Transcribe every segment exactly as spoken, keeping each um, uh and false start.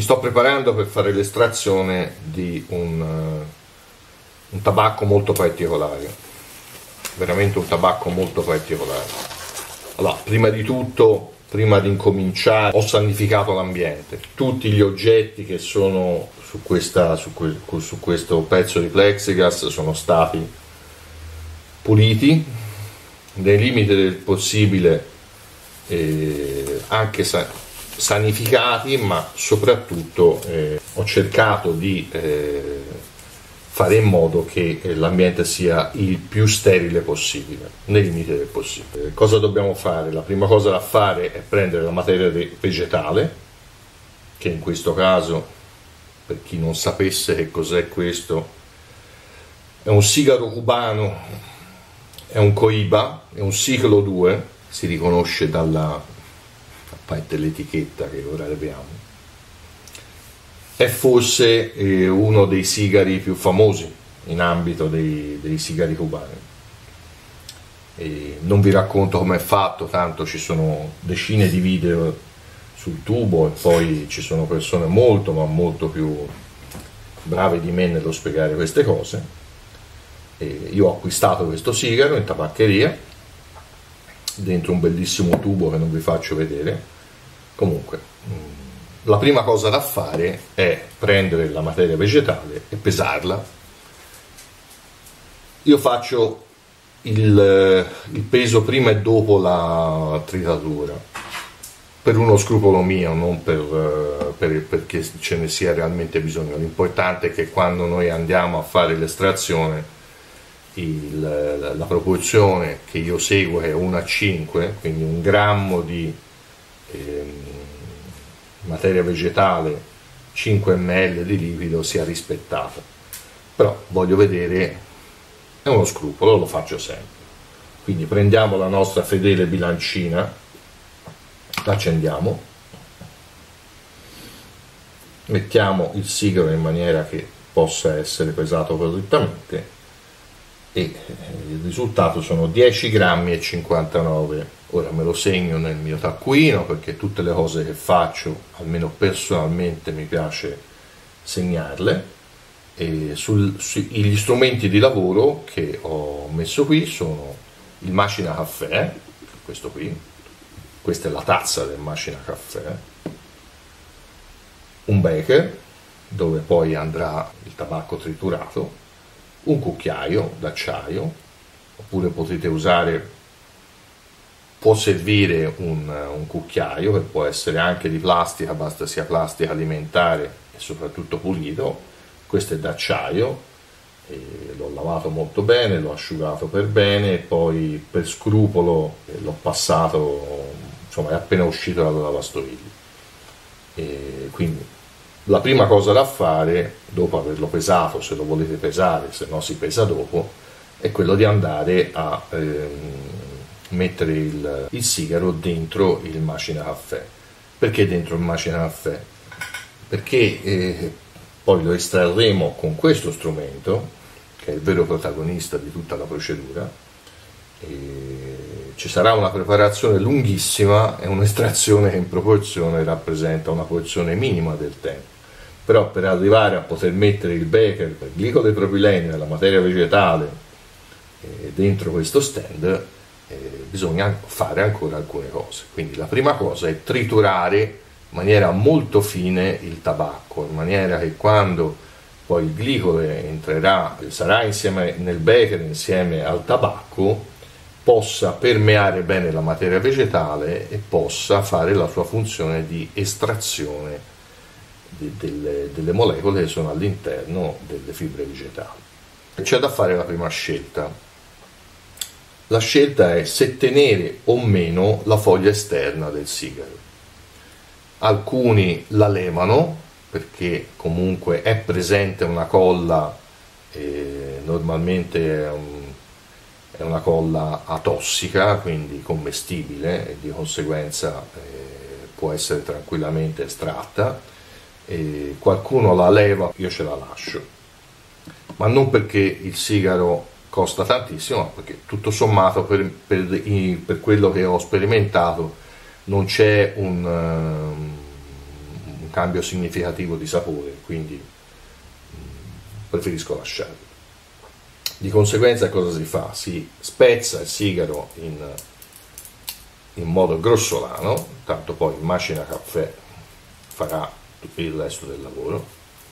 Mi sto preparando per fare l'estrazione di un, uh, un tabacco molto particolare, veramente un tabacco molto particolare. Allora, prima di tutto, prima di incominciare, ho sanificato l'ambiente. Tutti gli oggetti che sono su, questa, su, que, su questo pezzo di plexiglass sono stati puliti, nei limiti del possibile, eh, anche sa sanificati, ma soprattutto eh, ho cercato di eh, fare in modo che eh, l'ambiente sia il più sterile possibile, nei limiti del possibile. Eh, cosa dobbiamo fare? La prima cosa da fare è prendere la materia vegetale, che in questo caso, per chi non sapesse che cos'è questo, è un sigaro cubano, è un Cohiba, è un ciclo due, si riconosce dalla parte dell'etichetta che ora abbiamo. È forse eh, uno dei sigari più famosi in ambito dei, dei sigari cubani. E non vi racconto come è fatto, tanto ci sono decine di video sul tubo e poi ci sono persone molto ma molto più brave di me nello spiegare queste cose. E io ho acquistato questo sigaro in tabaccheria dentro un bellissimo tubo che non vi faccio vedere. Comunque, la prima cosa da fare è prendere la materia vegetale e pesarla. Io faccio il, il peso prima e dopo la tritatura, per uno scrupolo mio, non per, per, perché ce ne sia realmente bisogno. L'importante è che quando noi andiamo a fare l'estrazione, il, la proporzione che io seguo è uno a cinque, quindi un grammo di eh, materia vegetale, cinque millilitri di liquido sia rispettata. Però voglio vedere, è uno scrupolo, lo faccio sempre. Quindi prendiamo la nostra fedele bilancina, l'accendiamo, mettiamo il sigaro in maniera che possa essere pesato correttamente e il risultato sono dieci grammi e cinquantanove. Ora me lo segno nel mio taccuino, perché tutte le cose che faccio, almeno personalmente, mi piace segnarle. E sul, sugli strumenti di lavoro che ho messo qui sono il macina caffè, questo qui, questa è la tazza del macina caffè, un beker dove poi andrà il tabacco triturato, un cucchiaio d'acciaio, oppure potete usare, può servire un, un cucchiaio che può essere anche di plastica, basta sia plastica alimentare e soprattutto pulito. Questo è d'acciaio, l'ho lavato molto bene, l'ho asciugato per bene e poi per scrupolo l'ho passato, insomma è appena uscito dalla lavastoviglie. E quindi la prima cosa da fare, dopo averlo pesato, se lo volete pesare, se no si pesa dopo, è quello di andare a ehm, mettere il, il sigaro dentro il macina caffè. Perché dentro il macina caffè? Perché eh, poi lo estrarremo con questo strumento, che è il vero protagonista di tutta la procedura. E ci sarà una preparazione lunghissima e un'estrazione che in proporzione rappresenta una porzione minima del tempo. Però per arrivare a poter mettere il beker, il glicole propilene, la materia vegetale eh, dentro questo stand, eh, bisogna fare ancora alcune cose. Quindi la prima cosa è triturare in maniera molto fine il tabacco, in maniera che quando poi il glicole entrerà, sarà insieme nel beker insieme al tabacco, possa permeare bene la materia vegetale e possa fare la sua funzione di estrazione di, delle, delle molecole che sono all'interno delle fibre vegetali. C'è da fare la prima scelta. La scelta è se tenere o meno la foglia esterna del sigaro. Alcuni la levano perché comunque è presente una colla, eh, normalmente è, un, è una colla atossica, quindi commestibile, e di conseguenza eh, può essere tranquillamente estratta. E qualcuno la leva, io ce la lascio, ma non perché il sigaro costa tantissimo, ma perché tutto sommato per, per, per quello che ho sperimentato non c'è un, um, un cambio significativo di sapore, quindi mh, preferisco lasciarlo. Di conseguenza cosa si fa? Si spezza il sigaro in, in modo grossolano, tanto poi il macina caffè farà tutto il resto del lavoro.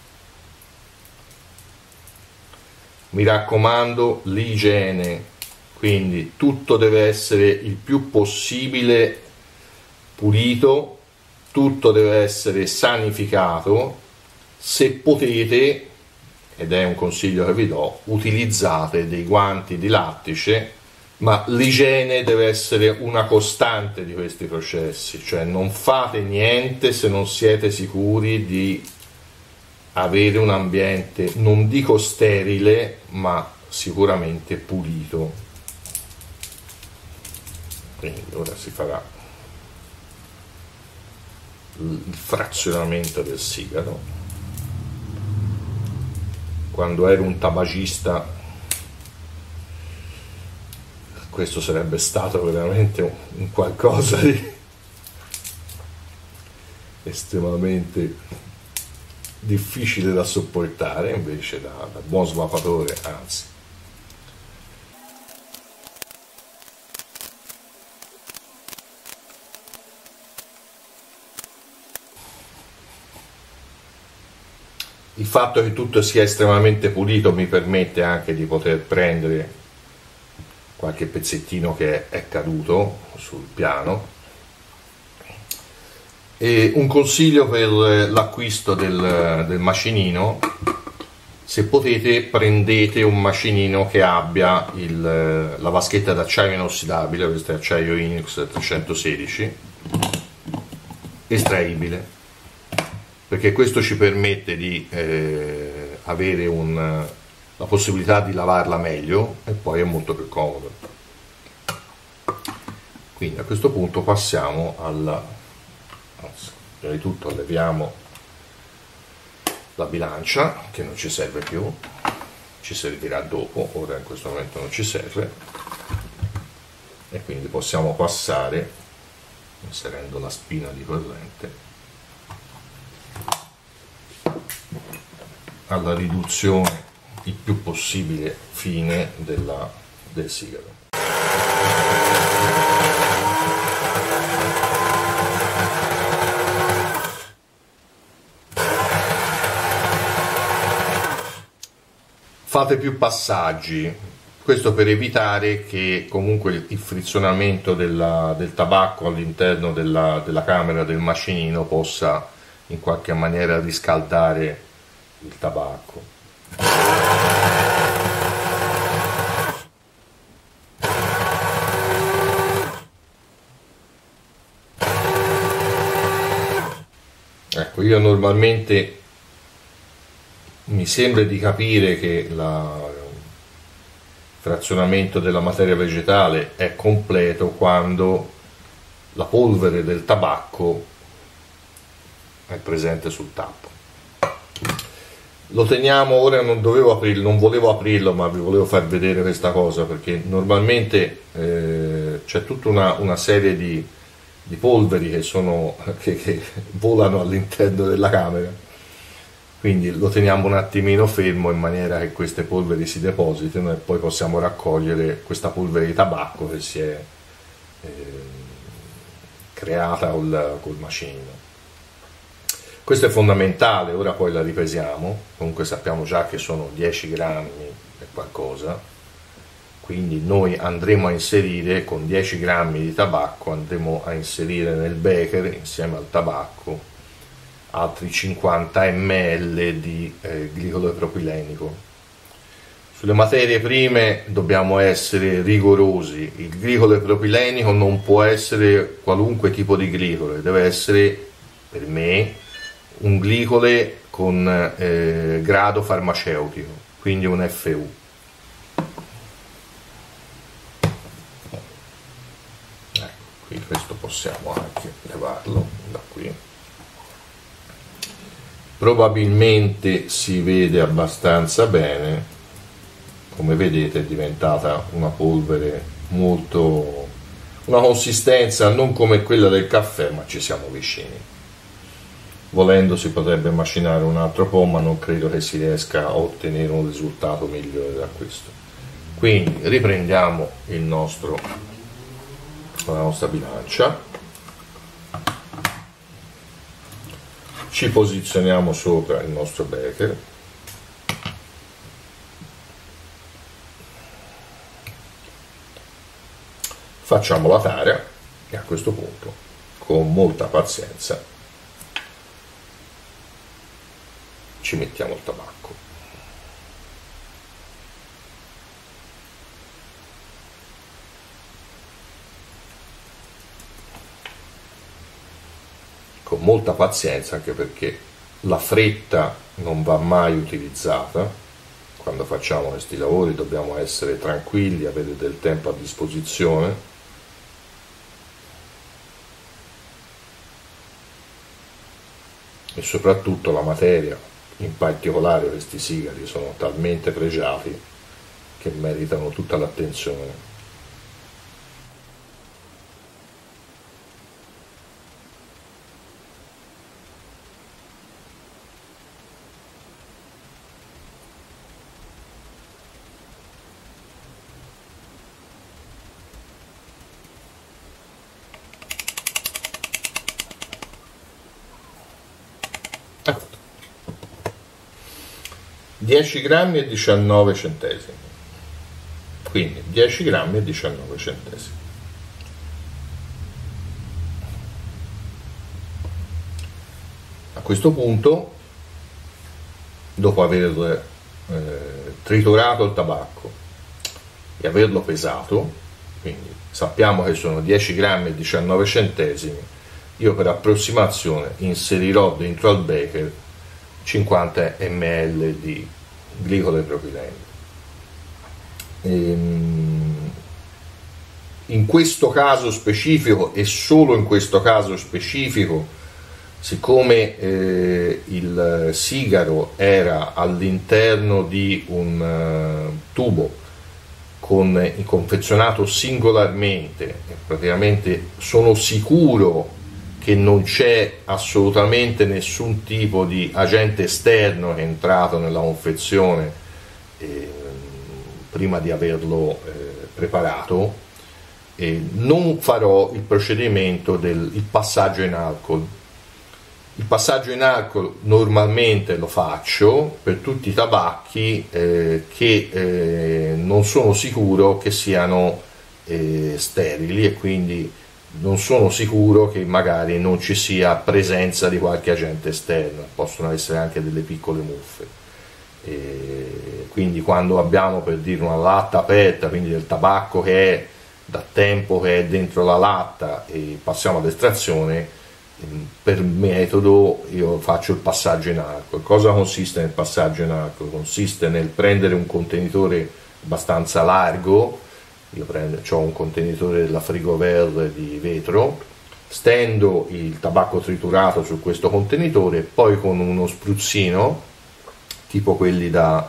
Mi raccomando, l'igiene, quindi tutto deve essere il più possibile pulito, tutto deve essere sanificato. Se potete, ed è un consiglio che vi do, utilizzate dei guanti di lattice, ma l'igiene deve essere una costante di questi processi, cioè non fate niente se non siete sicuri di avere un ambiente, non dico sterile, ma sicuramente pulito. Quindi ora si farà il frazionamento del sigaro. Quando ero un tabagista questo sarebbe stato veramente un, un qualcosa di estremamente difficile da sopportare, invece da, da buon svafatore, anzi. Il fatto che tutto sia estremamente pulito mi permette anche di poter prendere qualche pezzettino che è caduto sul piano. E un consiglio per l'acquisto del, del macinino: se potete prendete un macinino che abbia il, la vaschetta d'acciaio inossidabile, questo è acciaio inox trecentosedici, estraibile, perché questo ci permette di eh, avere un, la possibilità di lavarla meglio e poi è molto più comodo. Quindi a questo punto passiamo alla, anzi, prima di tutto leviamo la bilancia, che non ci serve più, ci servirà dopo, ora in questo momento non ci serve, e quindi possiamo passare, inserendo la spina di corrente, alla riduzione il più possibile fine della, del sigaro. Fate più passaggi, questo per evitare che comunque il frizionamento della, del tabacco all'interno della, della camera del macinino possa in qualche maniera riscaldare il tabacco. Ecco, io normalmente mi sembra di capire che il frazionamento della materia vegetale è completo quando la polvere del tabacco è presente sul tappo. Lo teniamo, ora non dovevo aprirlo, non volevo aprirlo, ma vi volevo far vedere questa cosa, perché normalmente eh, c'è tutta una, una serie di, di polveri che, sono, che, che volano all'interno della camera, quindi lo teniamo un attimino fermo in maniera che queste polveri si depositino e poi possiamo raccogliere questa polvere di tabacco che si è eh, creata col, col macinino. Questo è fondamentale, ora poi la ripesiamo, comunque sappiamo già che sono dieci grammi e qualcosa, quindi noi andremo a inserire con dieci grammi di tabacco, andremo a inserire nel becher insieme al tabacco altri cinquanta millilitri di eh, glicolo propilenico. Sulle materie prime dobbiamo essere rigorosi, il glicolo propilenico non può essere qualunque tipo di glicolo, deve essere, per me, un glicole con eh, grado farmaceutico, quindi un F U. Ecco, qui questo possiamo anche levarlo da qui. Probabilmente si vede abbastanza bene, come vedete è diventata una polvere molto, una consistenza non come quella del caffè, ma ci siamo vicini. volendo si potrebbe macinare un altro po', ma non credo che si riesca a ottenere un risultato migliore da questo. Quindi riprendiamo il nostro, la nostra bilancia, ci posizioniamo sopra il nostro becher, facciamo la tara e a questo punto, con molta pazienza, ci mettiamo il tabacco. Con molta pazienza, anche perché la fretta non va mai utilizzata. Quando facciamo questi lavori dobbiamo essere tranquilli, avere del tempo a disposizione. E soprattutto la materia, in particolare questi sigari, sono talmente pregiati che meritano tutta l'attenzione. dieci grammi e diciannove centesimi, quindi dieci grammi e diciannove centesimi. A questo punto, dopo aver eh, triturato il tabacco e averlo pesato, quindi sappiamo che sono dieci grammi e diciannove centesimi, io per approssimazione inserirò dentro al becher cinquanta millilitri di glicole propilene. Ehm, in questo caso specifico e solo in questo caso specifico, siccome eh, il sigaro era all'interno di un uh, tubo con, confezionato singolarmente, praticamente sono sicuro che non c'è assolutamente nessun tipo di agente esterno che è entrato nella confezione eh, prima di averlo eh, preparato, eh, non farò il procedimento del il passaggio in alcol. Il passaggio in alcol normalmente lo faccio per tutti i tabacchi eh, che eh, non sono sicuro che siano eh, sterili, e quindi non sono sicuro che magari non ci sia presenza di qualche agente esterno, possono essere anche delle piccole muffe. E quindi quando abbiamo, per dire, una latta aperta, quindi del tabacco che è da tempo che è dentro la latta, e passiamo all'estrazione, per metodo io faccio il passaggio in alcol. Cosa consiste nel passaggio in alcol? Consiste nel prendere un contenitore abbastanza largo. Io prendo, ho un contenitore della Frigover di vetro, stendo il tabacco triturato su questo contenitore e poi con uno spruzzino, tipo quelli da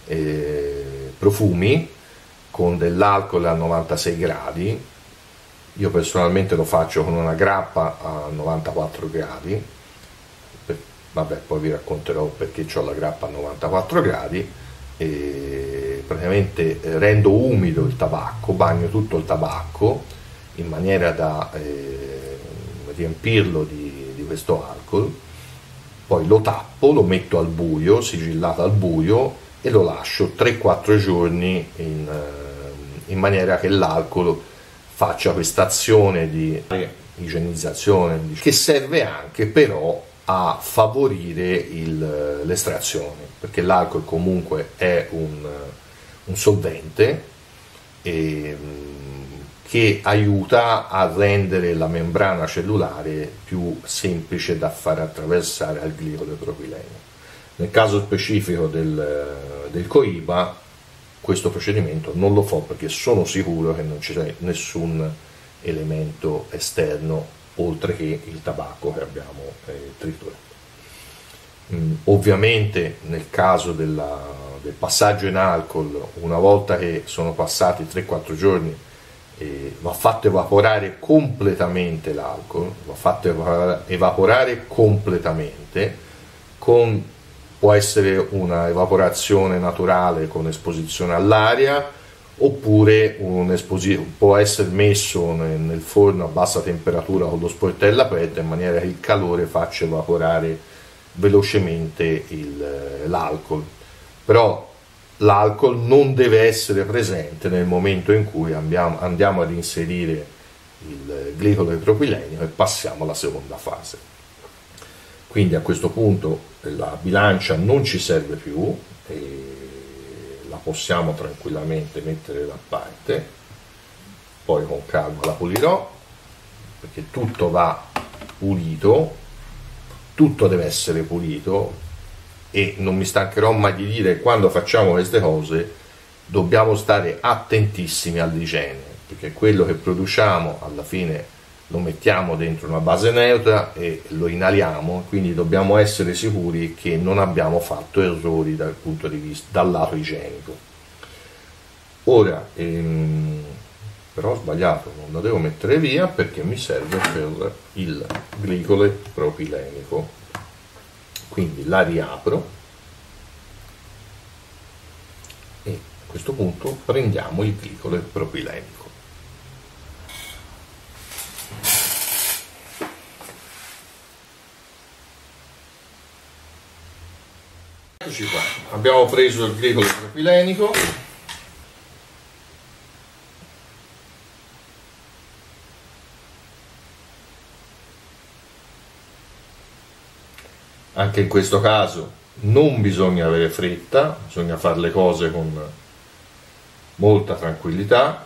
eh, profumi, con dell'alcol a novantasei gradi, io personalmente lo faccio con una grappa a novantaquattro gradi, per, vabbè poi vi racconterò perché ho la grappa a novantaquattro gradi, e praticamente rendo umido il tabacco, bagno tutto il tabacco in maniera da eh, riempirlo di, di questo alcol, poi lo tappo, lo metto al buio, sigillato al buio, e lo lascio tre quattro giorni in, in maniera che l'alcol faccia questa azione di igienizzazione, che serve anche però a favorire l'estrazione, perché l'alcol comunque è un, un solvente e, che aiuta a rendere la membrana cellulare più semplice da far attraversare al glicole propilene. Nel caso specifico del, del Cohiba questo procedimento non lo fa, perché sono sicuro che non c'è nessun elemento esterno oltre che il tabacco che abbiamo eh, triturato. Mm, ovviamente nel caso della, del passaggio in alcol, una volta che sono passati tre quattro giorni eh, va fatto evaporare completamente l'alcol, va fatto evaporare, evaporare completamente, con, può essere una evaporazione naturale con esposizione all'aria, oppure un può essere messo nel, nel forno a bassa temperatura con lo sportello aperto, in maniera che il calore faccia evaporare velocemente l'alcol. Però l'alcol non deve essere presente nel momento in cui andiamo, andiamo ad inserire il glicolo propilenico e passiamo alla seconda fase. Quindi a questo punto la bilancia non ci serve più e la possiamo tranquillamente mettere da parte, poi con calma la pulirò, perché tutto va pulito, tutto deve essere pulito, e non mi stancherò mai di dire, quando facciamo queste cose dobbiamo stare attentissimi all'igiene, perché quello che produciamo alla fine lo mettiamo dentro una base neutra e lo inaliamo, quindi dobbiamo essere sicuri che non abbiamo fatto errori dal punto di vista dal lato igienico. Ora ehm, però ho sbagliato, non la devo mettere via perché mi serve per il glicole propilenico, quindi la riapro e a questo punto prendiamo il glicole propilenico. Eccoci qua, abbiamo preso il glicole propilenico, anche in questo caso non bisogna avere fretta, bisogna fare le cose con molta tranquillità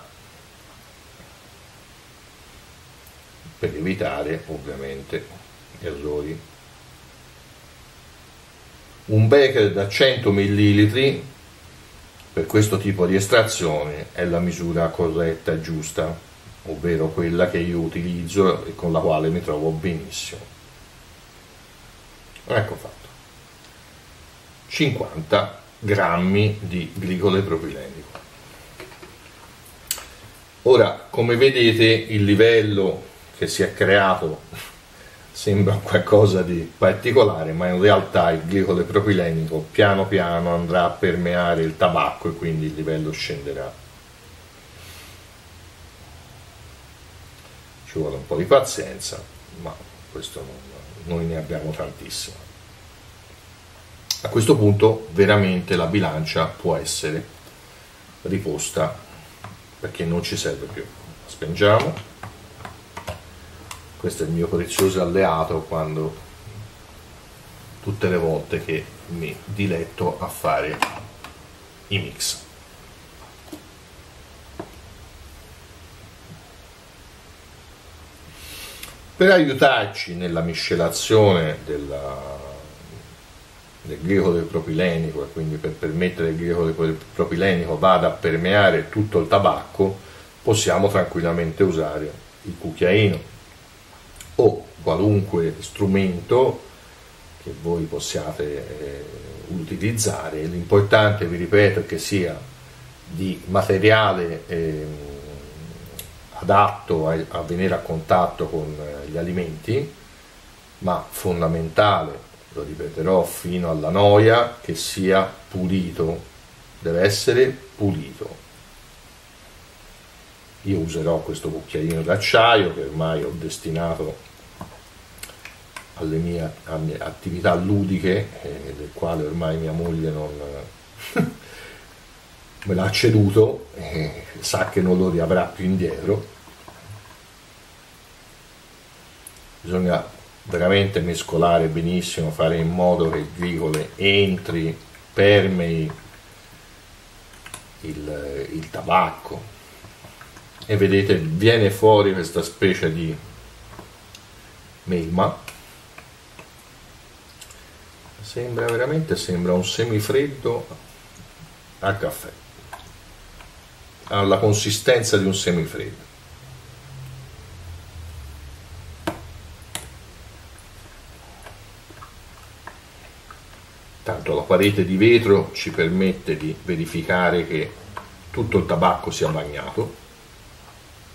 per evitare ovviamente errori. Un becher da cento millilitri per questo tipo di estrazione è la misura corretta e giusta, ovvero quella che io utilizzo e con la quale mi trovo benissimo. Ecco fatto. cinquanta grammi di glicole propilenico. Ora, come vedete, il livello che si è creato sembra qualcosa di particolare, ma in realtà il glicole propilenico piano piano andrà a permeare il tabacco e quindi il livello scenderà. Ci vuole un po' di pazienza, ma questo non, noi ne abbiamo tantissimo. A questo punto veramente la bilancia può essere riposta perché non ci serve più. Spengiamo. Questo è il mio prezioso alleato quando tutte le volte che mi diletto a fare i mix. Per aiutarci nella miscelazione della, del glicole propilenico e quindi per permettere che il glicole propilenico vada a permeare tutto il tabacco, possiamo tranquillamente usare il cucchiaino o qualunque strumento che voi possiate eh, utilizzare. L'importante, vi ripeto, è che sia di materiale eh, adatto a, a venire a contatto con eh, gli alimenti, ma fondamentale, lo ripeterò fino alla noia, che sia pulito, deve essere pulito. Io userò questo cucchiaino d'acciaio che ormai ho destinato alle mie, alle mie attività ludiche, eh, del quale ormai mia moglie non me l'ha ceduto, eh, sa che non lo riavrà più indietro. Bisogna veramente mescolare benissimo, fare in modo che il glicole entri, permei il, il tabacco, e vedete viene fuori questa specie di melma, sembra veramente sembra un semifreddo a caffè, ha la consistenza di un semifreddo. Tanto la parete di vetro ci permette di verificare che tutto il tabacco sia bagnato.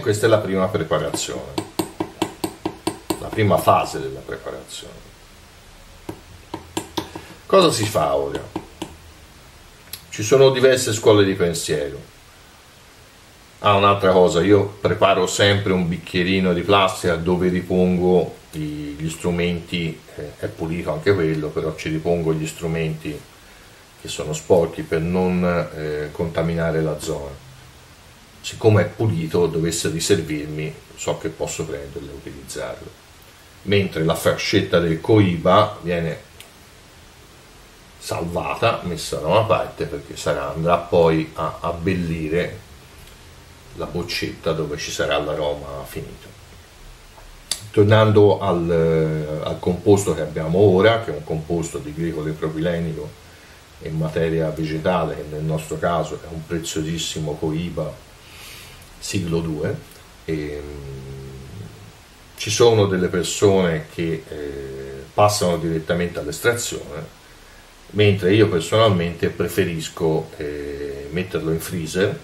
questa è la prima preparazione, la prima fase della preparazione. Cosa si fa ora? Ci sono diverse scuole di pensiero. Ah, un'altra cosa, io preparo sempre un bicchierino di plastica dove ripongo gli strumenti, eh, è pulito anche quello, però ci ripongo gli strumenti che sono sporchi per non eh, contaminare la zona. Siccome è pulito, dovesse riservirmi, so che posso prenderlo e utilizzarlo. Mentre la fascetta del coiba viene salvata, messa da una parte, perché sarà, andrà poi a abbellire la boccetta dove ci sarà l'aroma finito. Tornando al, al composto che abbiamo ora, che è un composto di glicole propilenico e materia vegetale, che nel nostro caso è un preziosissimo coiba siglo due, e, ci sono delle persone che eh, passano direttamente all'estrazione, mentre io personalmente preferisco eh, metterlo in freezer.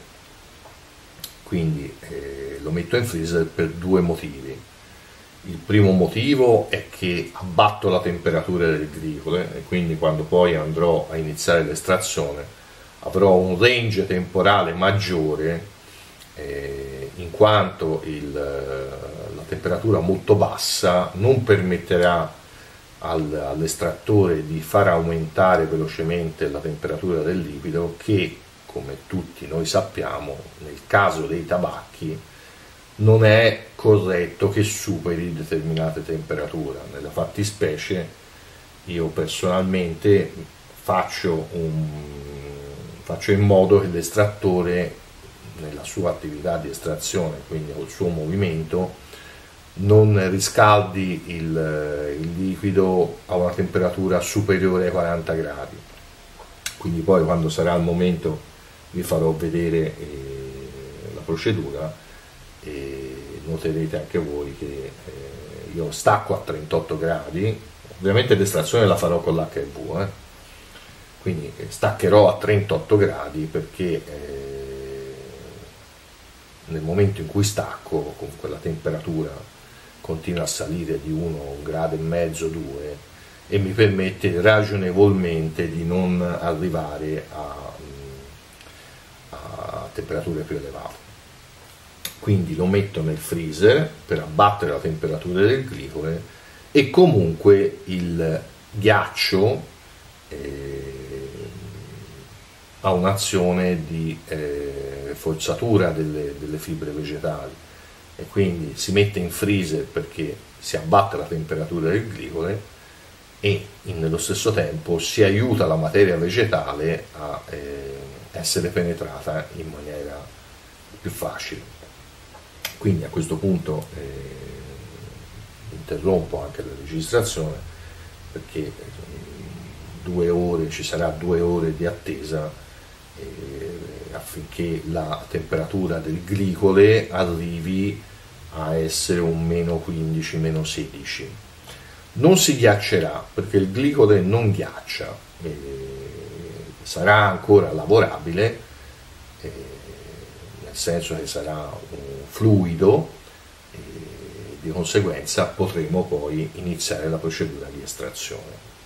Quindi eh, lo metto in freezer per due motivi. Il primo motivo è che abbatto la temperatura delle glicole e quindi quando poi andrò a iniziare l'estrazione avrò un range temporale maggiore, eh, in quanto il, la temperatura molto bassa non permetterà al, all'estrattore di far aumentare velocemente la temperatura del liquido, che, come tutti noi sappiamo, nel caso dei tabacchi non è corretto che superi determinate temperature. Nella fattispecie io personalmente faccio, un, faccio in modo che l'estrattore nella sua attività di estrazione, quindi col suo movimento, non riscaldi il, il liquido a una temperatura superiore ai quaranta gradi. Quindi poi quando sarà il momento vi farò vedere eh, la procedura e noterete anche voi che eh, io stacco a trentotto gradi. Ovviamente l'estrazione la farò con l'H V, eh. Quindi staccherò a trentotto gradi perché eh, nel momento in cui stacco con quella temperatura continua a salire di uno, un grado e mezzo, due, e mi permette ragionevolmente di non arrivare a a temperature più elevate. Quindi lo metto nel freezer per abbattere la temperatura del glicole, e comunque il ghiaccio eh, ha un'azione di eh, forzatura delle, delle fibre vegetali, e quindi si mette in freezer perché si abbatte la temperatura del glicole e nello stesso tempo si aiuta la materia vegetale a eh, essere penetrata in maniera più facile. Quindi a questo punto eh, interrompo anche la registrazione, perché eh, due ore, ci sarà due ore di attesa eh, affinché la temperatura del glicole arrivi a essere un meno quindici, meno sedici. Non si ghiaccerà perché il glicole non ghiaccia, eh, sarà ancora lavorabile, eh, nel senso che sarà un fluido, e di conseguenza potremo poi iniziare la procedura di estrazione.